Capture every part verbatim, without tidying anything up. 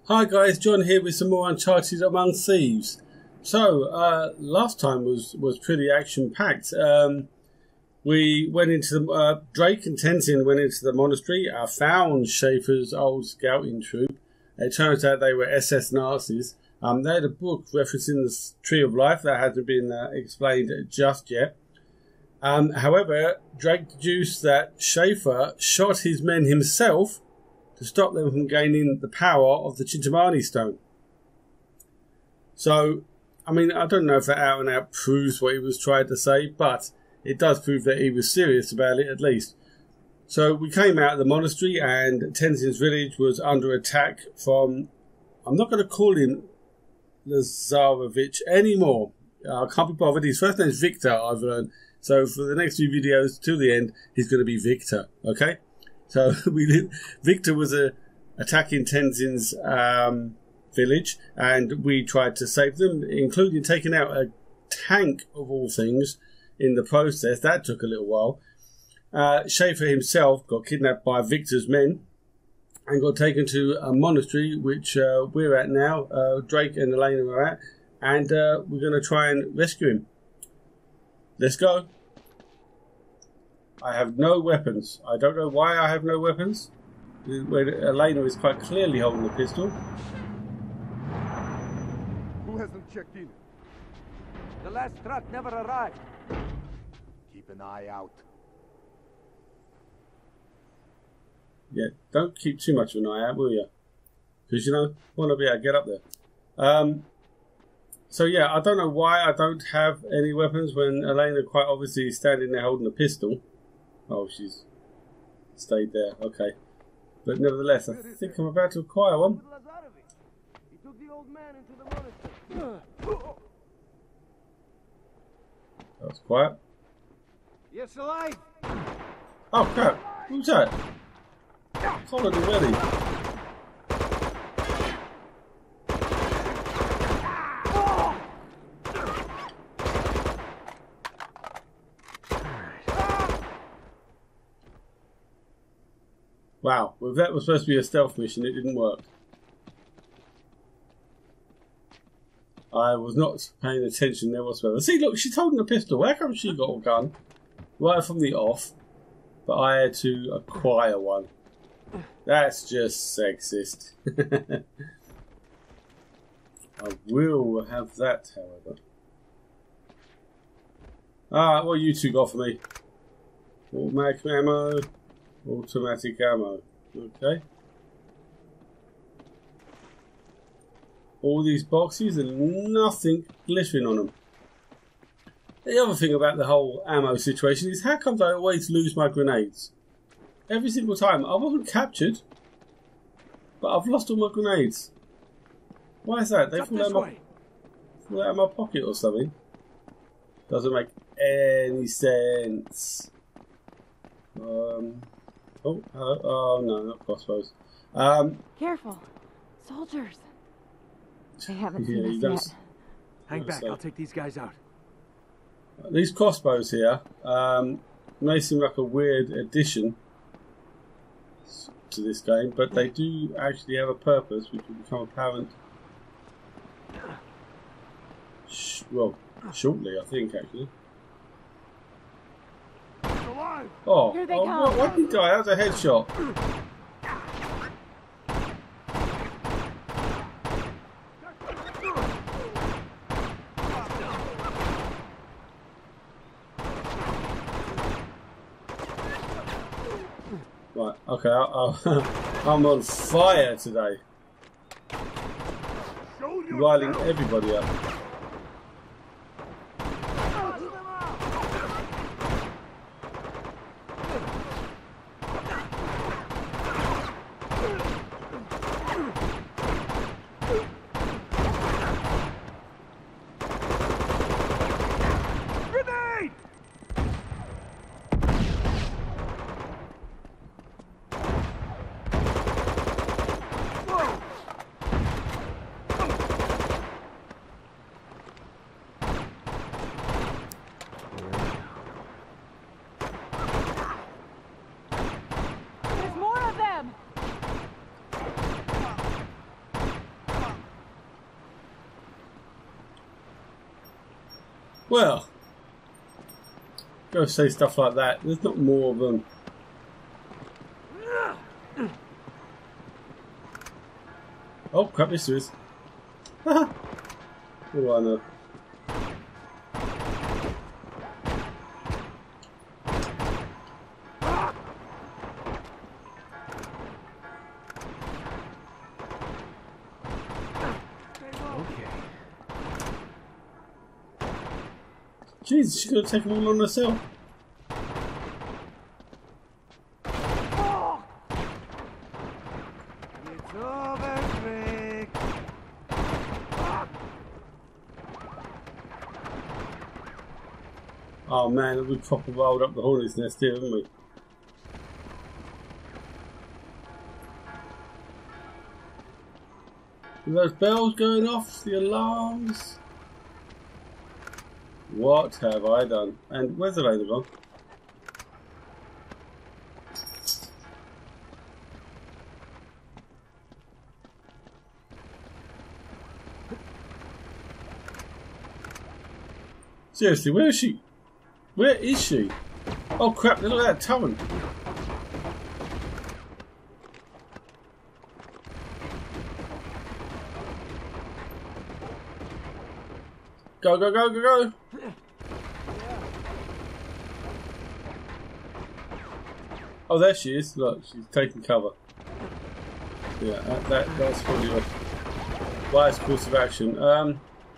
Hi guys, John here with some more Uncharted Among Thieves. So, uh, last time was, was pretty action-packed. Um, we went into the, uh, Drake and Tenzin went into the monastery, uh, found Schaefer's old scouting troop. It turns out they were S S Nazis. Um, they had a book referencing the Tree of Life that hasn't been uh, explained just yet. Um, however, Drake deduced that Schaefer shot his men himself to stop them from gaining the power of the Chintamani stone. So, I mean, I don't know if that out and out proves what he was trying to say, but it does prove that he was serious about it at least. So we came out of the monastery and Tenzin's village was under attack from, I'm not going to call him Lazarevich anymore. I can't be bothered. His first name is Victor, I've learned. So for the next few videos till the end, he's going to be Victor, okay? So we did, Victor was uh, attacking Tenzin's um, village, and we tried to save them, including taking out a tank of all things in the process. That took a little while. Uh, Schaefer himself got kidnapped by Victor's men and got taken to a monastery, which uh, we're at now. Uh, Drake and Elena are at, and uh, we're going to try and rescue him. Let's go. I have no weapons. I don't know why I have no weapons. Elena is quite clearly holding a pistol. Who hasn't checked in? The last truck never arrived. Keep an eye out. Yeah, don't keep too much of an eye out, will you? Because, you know, want to be able to get up there. Um, so, yeah, I don't know why I don't have any weapons when Elena quite obviously is standing there holding a pistol. Oh, she's stayed there. Okay. But nevertheless, I think I'm about to acquire one. He took the old man into the monastery. That was quiet. Yes, alive. Oh, crap. Who's that? Collared already. Wow, well, that was supposed to be a stealth mission, it didn't work. I was not paying attention there whatsoever. See, look, she's holding a pistol. How come she got a gun? Right from the off. But I had to acquire one. That's just sexist. I will have that, however. Alright, what you two got for me? Automatic ammo. Automatic ammo. Okay. All these boxes and nothing glittering on them. The other thing about the whole ammo situation is how comes I always lose my grenades? Every single time. I wasn't captured, but I've lost all my grenades. Why is that? They fall out, my, fall out of my pocket or something. Doesn't make any sense. Um... Oh, uh, oh no, not crossbows. Um, Careful, soldiers. They haven't yeah, seen us yet. Hang back, I'll take these guys out. These crossbows here um, may seem like a weird addition to this game, but they do actually have a purpose, which will become apparent. Sh well, shortly, I think, actually. Oh, Here they oh come. what, what did he die? That was a headshot. Right, okay, I, I, I'm on fire today. Riling everybody up. Well, go say stuff like that. There's not more of them. Oh crap, this is. What do I know? Jesus, she's gonna take them all on herself. It's over, Rick. Oh man, we proper rolled up the hornet's nest here, haven't we? Are those bells going off? The alarms? What have I done? And where's the lady gone? Seriously, where is she? Where is she? Oh crap, look at that turret. Go, go, go, go, go! Oh, there she is. Look, she's taking cover. Yeah, that, that that's probably a wise course of action. Um,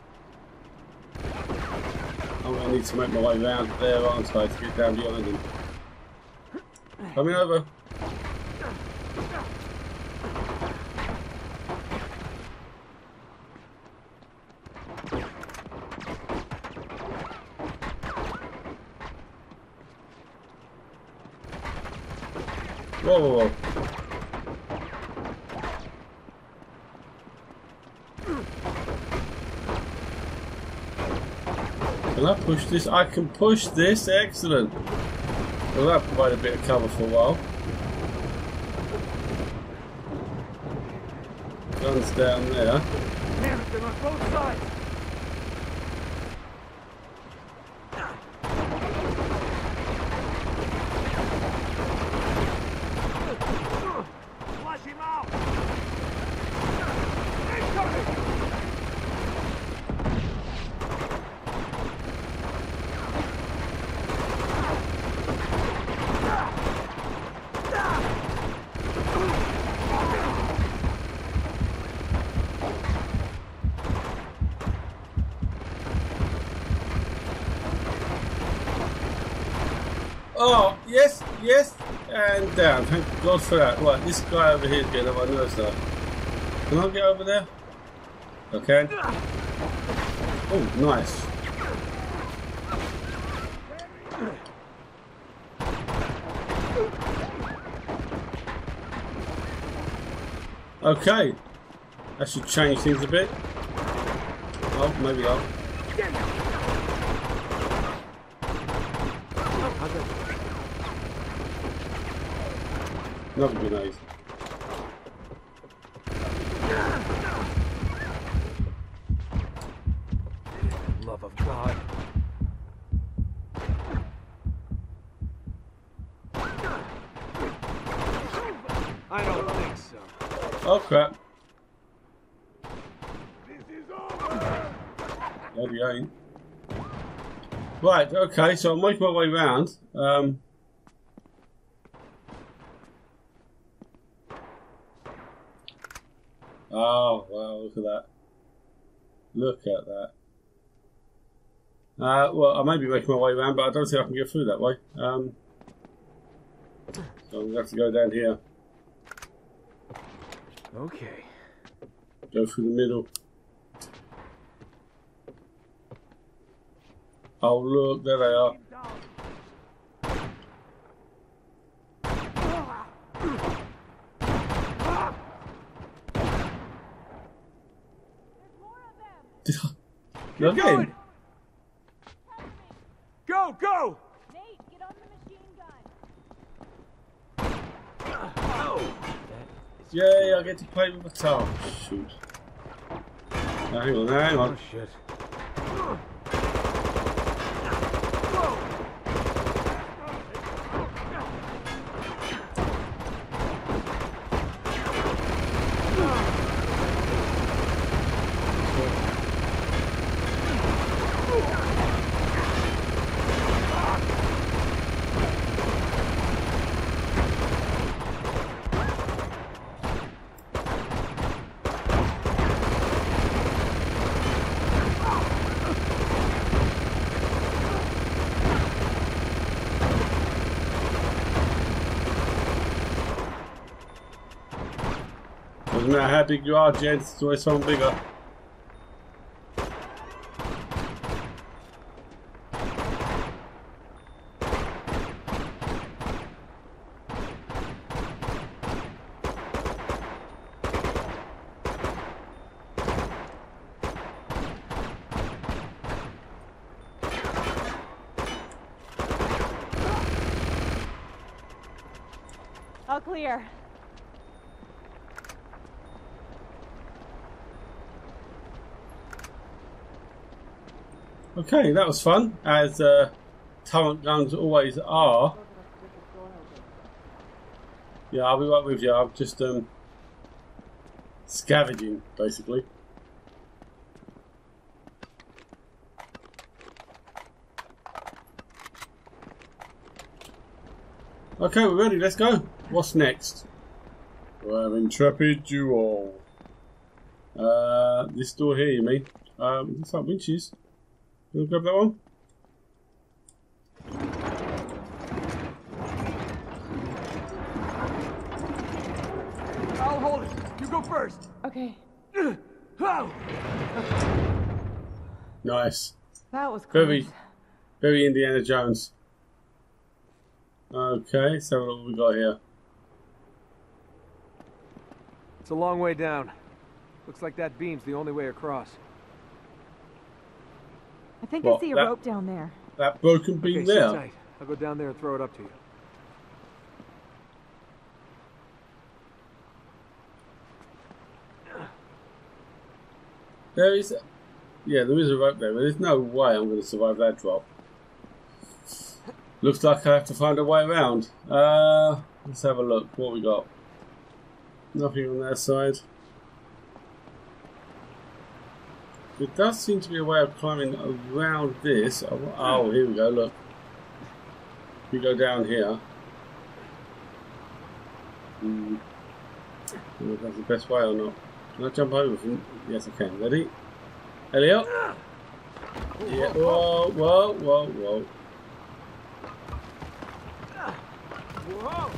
I'm going to need to make my way round there, aren't I, to get down behind him. Coming over. Whoa, whoa, whoa. Can I push this? I can push this. Excellent. Well, that provided a bit of cover for a while. Guns down there. Damn it, they're on both sides. Flush him out. Incoming. Oh, yes, yes, and down. Thank God for that. Right, this guy over here is getting on my nerves now. Can I get over there? Okay. Oh, nice. Okay. That should change things a bit. Oh, maybe not. Another grenade. Love of God. I don't think so. Oh crap. This is over. No, you ain't. Right, okay, so I'll make my way round. Um, oh, wow, look at that. Look at that. Uh, well, I may be making my way around, but I don't think I can get through that way. Um, so I'm going to have to go down here. Okay. Go through the middle. Oh, look, there they are. Did I? You're going. Go, go! Nate, get on the machine gun. Oh. Yay, I get to play with my tongue. Shoot. No, hang on, hang on. Oh shit. Doesn't matter how big you are, gents, there's always someone bigger. All clear. Okay, that was fun, as uh, turret guns always are. Yeah, I'll be right with you. I'm just um, scavenging, basically. Okay, we're ready. Let's go. What's next? Well, intrepid duel. Uh, this door here, you mean? Um, looks like winches. You want to grab that one? I'll hold it. You go first. Okay. Oh. Nice. That was close. Very, very Indiana Jones. Okay, so what we got here? It's a long way down. Looks like that beam's the only way across. I think What, I see a that- rope down there. That broken beam Okay, sit there. tight. I'll go down there and throw it up to you. There is, yeah, there is a rope there, but there's no way I'm going to survive that drop. Looks like I have to find a way around. Uh, let's have a look. What we got? Nothing on that side. There does seem to be a way of climbing around this. Oh, oh, here we go. Look, we go down here. Hmm. I don't know if that's the best way or not. Can I jump over from? Yes, I can. Ready? Elliot? Yeah. Whoa, whoa, whoa, whoa. Whoa,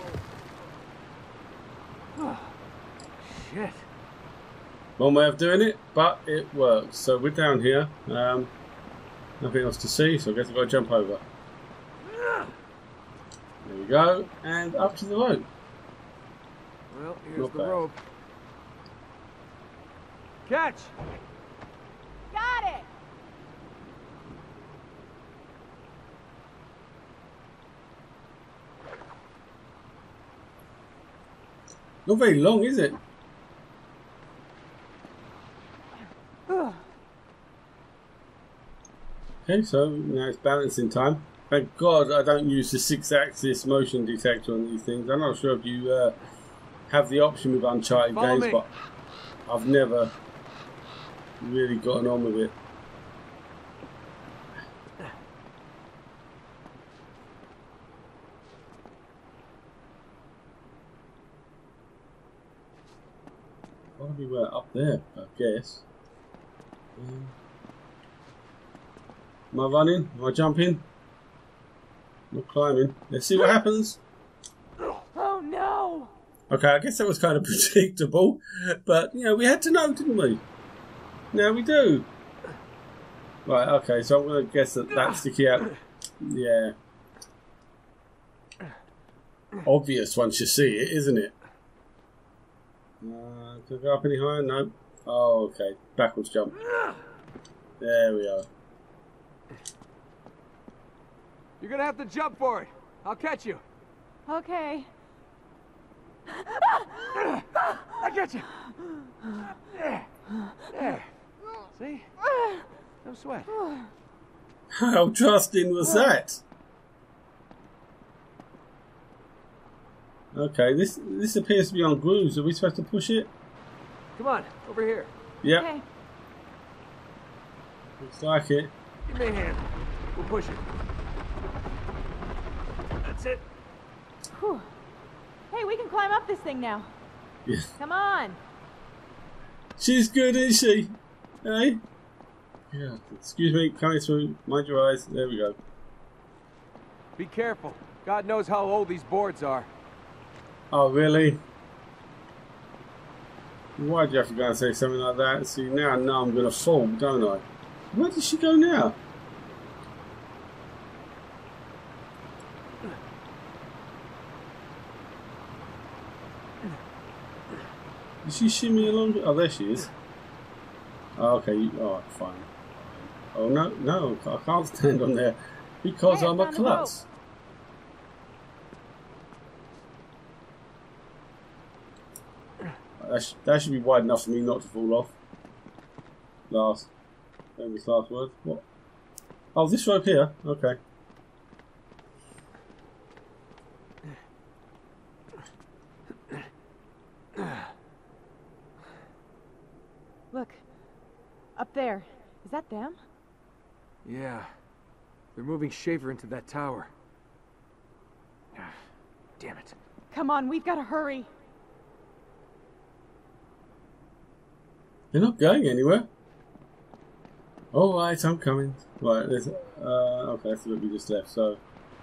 whoa. Shit. One way of doing it, but it works. So we're down here. Um, nothing else to see, so I guess I've got to jump over. There we go. And up to the rope. Well, here's Not the bad. rope. Catch! Got it! Not very long, is it? Okay, so now it's balancing time. Thank God I don't use the six-axis motion detector on these things. I'm not sure if you uh, have the option with Uncharted Follow games, me. but I've never really gotten on with it. Probably were up there, I guess. Um, am I running? Am I jumping? Not climbing. Let's see what happens. Oh no! Okay, I guess that was kind of predictable, but you know, we had to know, didn't we? Now we do. Right, okay, so I'm going to guess that that's sticky out. Yeah. Obvious once you see it, isn't it? Uh, can I go up any higher? No. Oh, okay. Backwards jump. There we are. You're gonna have to jump for it. I'll catch you. Okay. I get you. There. There. See? No sweat. How trusting was that? Okay, this this appears to be on grooves. Are we supposed to push it? Come on, over here. Yep. Okay. Looks like it. Give me a hand. We'll push it. That's it. Whew. Hey, we can climb up this thing now. Yeah. Come on. She's good, isn't she? Hey? Yeah. Excuse me, coming through. Mind your eyes. There we go. Be careful. God knows how old these boards are. Oh, really? Why'd you have to go and say something like that? See, now I know I'm going to fall, don't I? Where did she go now? Is she shimmy along? Oh, there she is. Oh, okay. You, oh, fine. Oh, no, no. I can't stand on there because Hey, I I'm a found a boat. klutz. That, sh that should be wide enough for me not to fall off. Last. Famous last word. What? Oh, this rope here. Okay. Look, up there. Is that them? Yeah. They're moving Shaver into that tower. Damn it. Come on, we've got to hurry. They're not going anywhere. All right, I'm coming. Right, there's. Uh, okay, that's what we just left. So,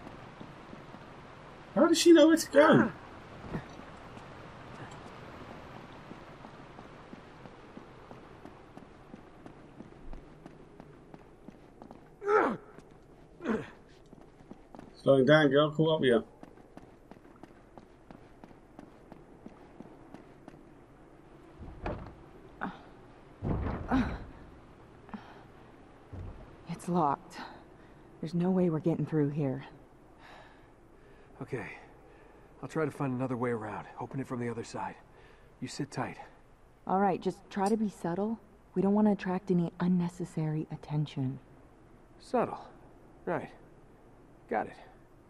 how does she know where to go? Slowing down, girl. Caught up with you. It's locked. There's no way we're getting through here. Okay. I'll try to find another way around. Open it from the other side. You sit tight. All right, just try to be subtle. We don't want to attract any unnecessary attention. Subtle. Right. Got it.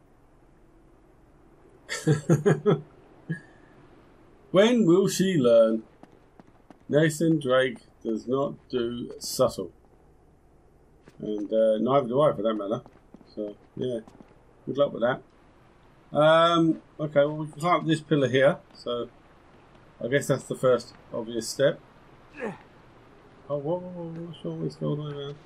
When will she learn? Nathan Drake does not do subtle. And uh, neither do I, for that matter. So, yeah. Good luck with that. Um, okay, well, we can climb up this pillar here. So, I guess that's the first obvious step. Oh, whoa, whoa, whoa, what's wrong? Let's go all the way around.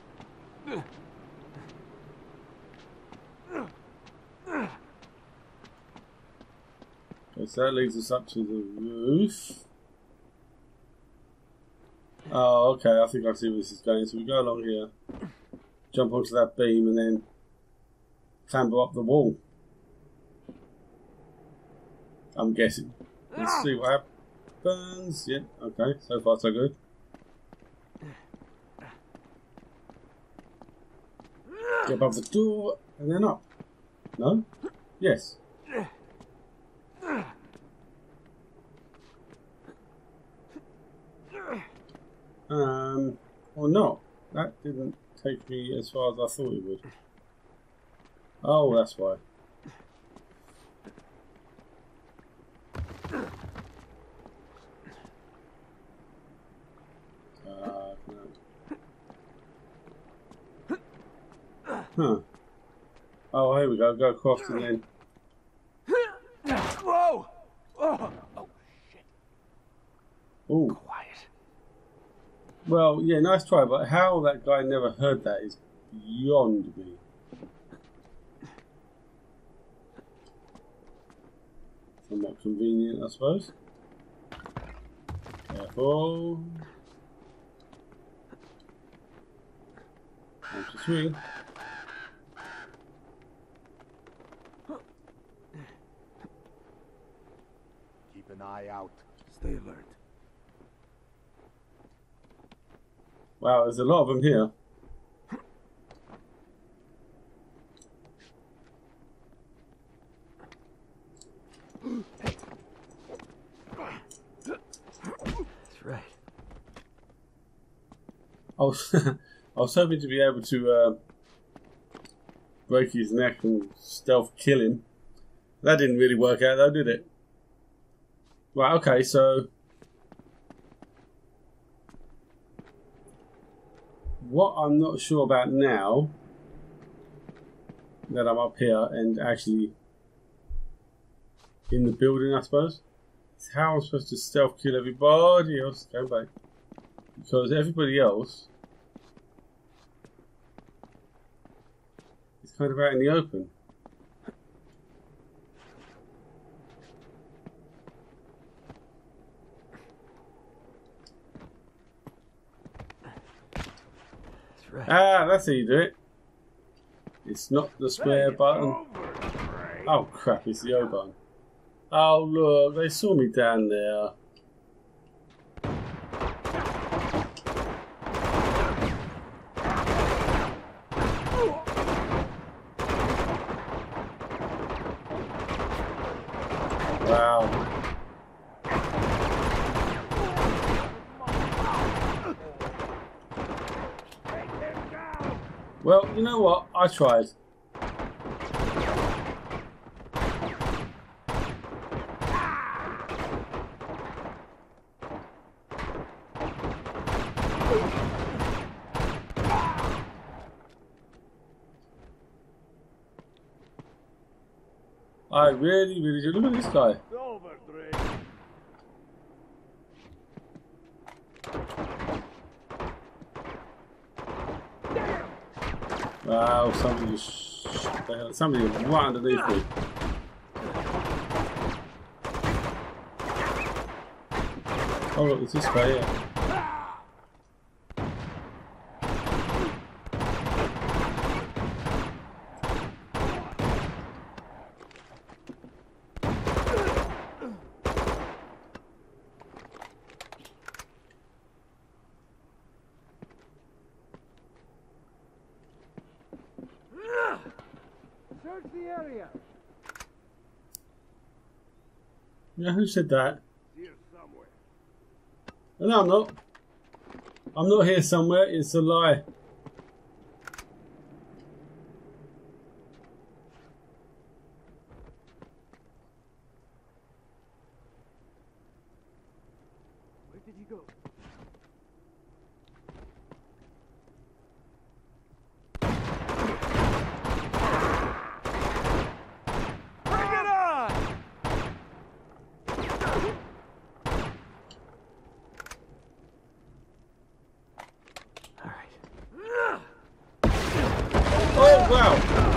Okay, so that leads us up to the roof. Oh, okay, I think I see where this is going. So we go along here, jump onto that beam, and then clamber up the wall. I'm guessing. Let's see what happens. Yep, okay, so far so good. Get above the door, and then up. No? Yes. Um, or not. That didn't take me as far as I thought it would. Oh, that's why. Uh, no. Huh. Oh, here we go. Go across and then. Whoa! Oh, oh shit. Ooh. Quiet. Well, yeah, nice try, but how that guy never heard that is beyond me. Somewhat convenient, I suppose. Careful. One to three. Keep an eye out. Stay alert. Wow, there's a lot of them here. That's right. I was, I was hoping to be able to uh, break his neck and stealth kill him. That didn't really work out though, did it? Right, okay, so what I'm not sure about now that I'm up here and actually in the building, I suppose, is how I'm supposed to stealth kill everybody else. Go back. Because everybody else is kind of out in the open. That's right. Ah, that's how you do it. It's not the square button. Oh crap, it's the O button. Oh look, they saw me down there. Wow. Well, you know what? I tried. I really, really do. Look at this guy. Wow, somebody just somebody was right underneath me. Oh look, it's this guy here. Search the area. Yeah, who said that? Here somewhere. No, I'm not. I'm not here somewhere. It's a lie. Where did he go? Oh wow!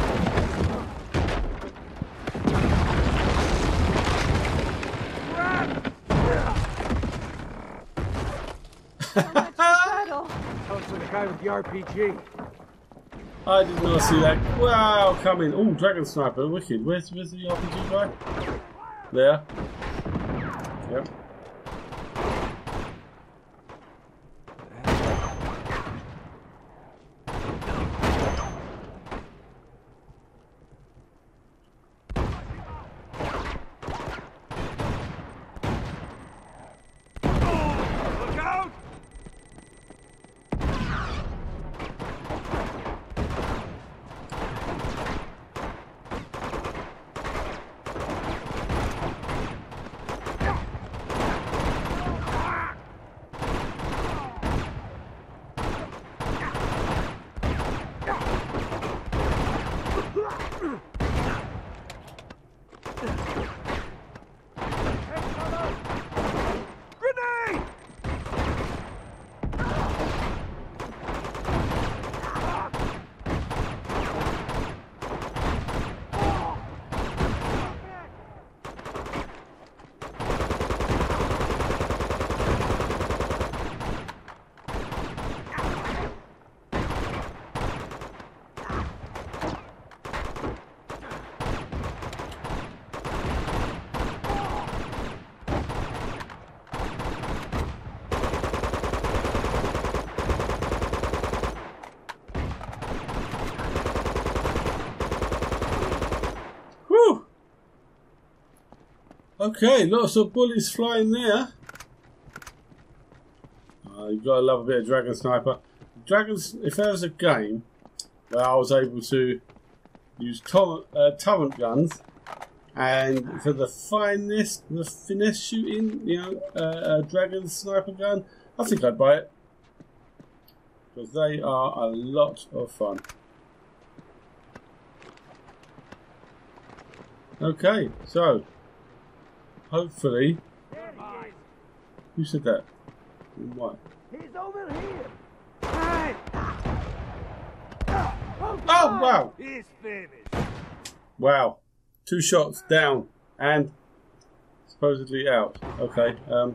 Sounds like a guy with the R P G. I did not see that. Wow, coming. Oh, Dragon Sniper, wicked. Where's, where's the R P G guy? There. Yep. Okay, lots of bullets flying there. Uh, you've got to love a bit of Dragon Sniper. Dragons, if there was a game where I was able to use tor uh, torrent guns, and for the finest, the finesse shooting, you know, uh, a Dragon Sniper gun, I think I'd buy it. Because they are a lot of fun. Okay, so hopefully, who said that? What? He's over here. Hey! Oh wow! He's finished. Wow, two shots down and supposedly out. Okay. Um.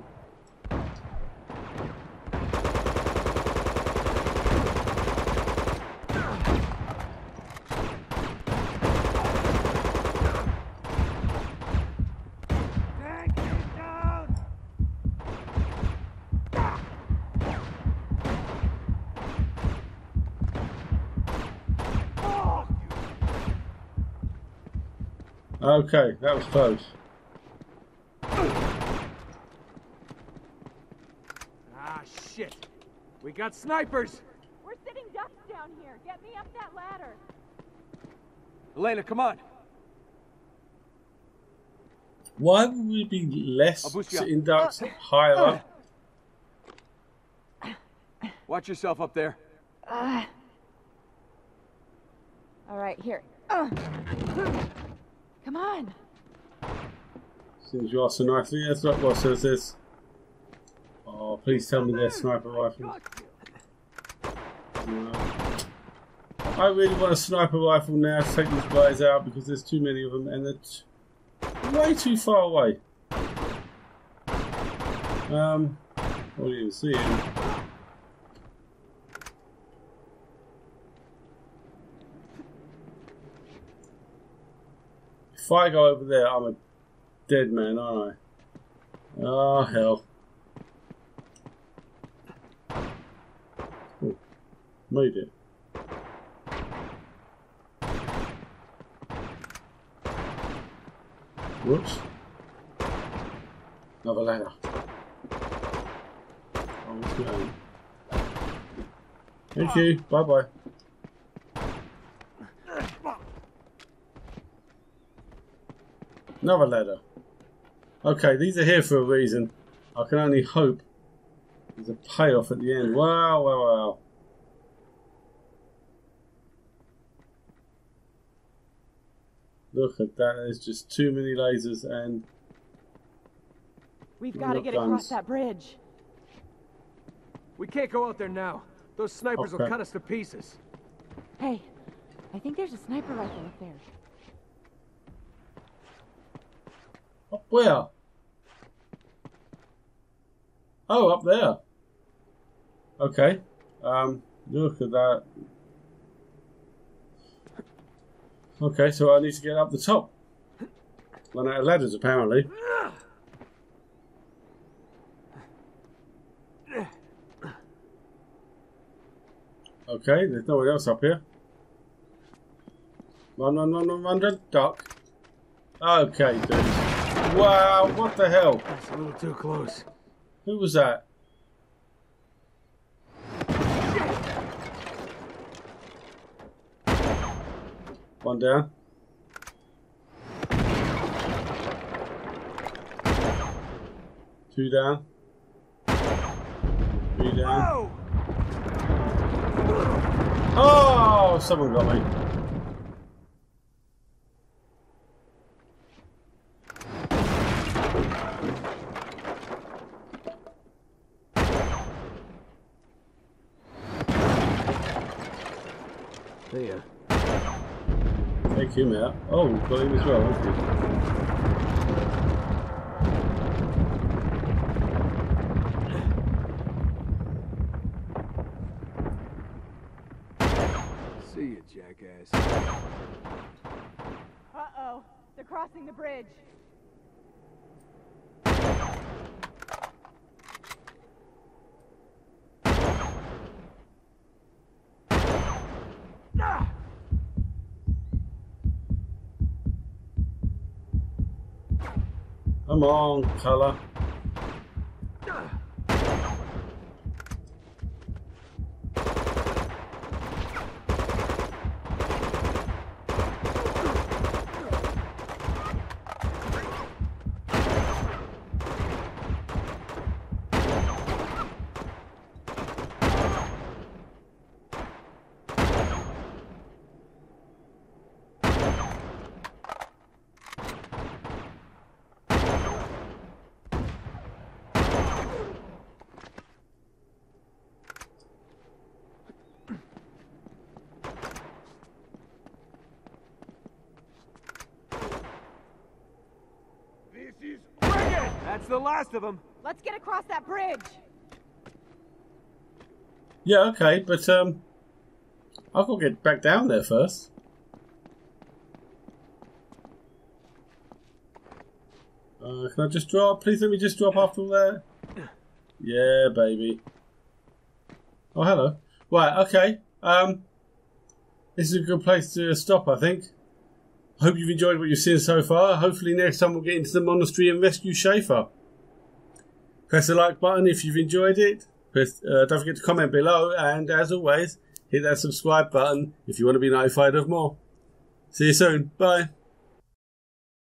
Okay, that was close. Ah, shit. We got snipers. We're sitting ducks down here. Get me up that ladder. Elena, come on. Why would we be less sitting ducks higher up? Watch yourself up there. Uh, all right, here. Uh. Come on. Since you asked so nicely, that's not what says this. Oh, please tell me they're sniper rifles. No. I really want a sniper rifle now to take these guys out because there's too many of them and they're way too far away. Um, I don't even see him. If I go over there, I'm a dead man, aren't I? Oh, hell. Oh, made it. Whoops. Another ladder. Oh, what's going on? Thank you. Bye bye. Another ladder. Okay, these are here for a reason. I can only hope there's a payoff at the end. Wow, wow, wow. Look at that, there's just too many lasers and... We've got to get guns. across that bridge. We can't go out there now. Those snipers okay. will cut us to pieces. Hey, I think there's a sniper rifle up there. Up where? Oh, up there. Okay. Um, look at that. Okay, so I need to get up the top. Run out of ladders, apparently. Okay, there's no one else up here. Run, run, run, run, run, run, duck. Okay, dude. Wow, what the hell? That's a little too close. Who was that? One down. Two down. Three down. Whoa! Oh, someone got me. There. Take him out. Oh, we've got him as well, haven't we? See you, jackass. Uh-oh. They're crossing the bridge. Come on, colour. That's the last of them. Let's get across that bridge. Yeah, okay, but um, I've got to get back down there first. Uh, can I just drop? Please let me just drop after all that. Yeah, baby. Oh, hello. Right, okay. Um, this is a good place to stop, I think. I hope you've enjoyed what you've seen so far. Hopefully next time we'll get into the monastery and rescue Schaefer. Press the like button if you've enjoyed it. Press, uh, don't forget to comment below, and as always, hit that subscribe button if you want to be notified of more. See you soon. Bye.